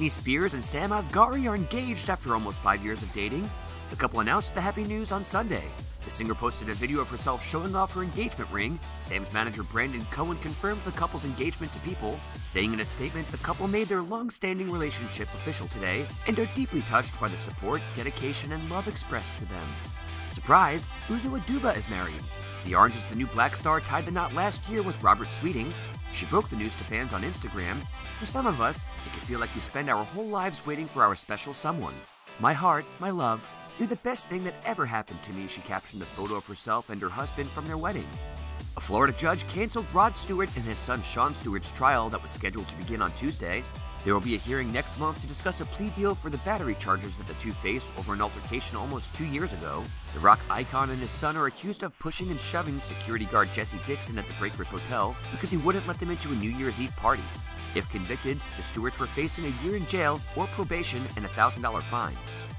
Britney Spears and Sam Asghari are engaged after almost 5 years of dating. The couple announced the happy news on Sunday. The singer posted a video of herself showing off her engagement ring. Sam's manager Brandon Cohen confirmed the couple's engagement to People, saying in a statement the couple made their long-standing relationship official today and are deeply touched by the support, dedication, and love expressed to them. Surprise! Uzo Aduba is married. The Orange is the New Black star tied the knot last year with Robert Sweeting. She broke the news to fans on Instagram. For some of us, it can feel like we spend our whole lives waiting for our special someone. My heart, my love, you're the best thing that ever happened to me, she captioned a photo of herself and her husband from their wedding. A Florida judge canceled Rod Stewart and his son Sean Stewart's trial that was scheduled to begin on Tuesday. There will be a hearing next month to discuss a plea deal for the battery charges that the two faced over an altercation almost 2 years ago. The rock icon and his son are accused of pushing and shoving security guard Jessie Dixon at the Breakers Hotel because he wouldn't let them into a New Year's Eve party. If convicted, the Stewarts were facing a year in jail or probation and a $1,000 fine.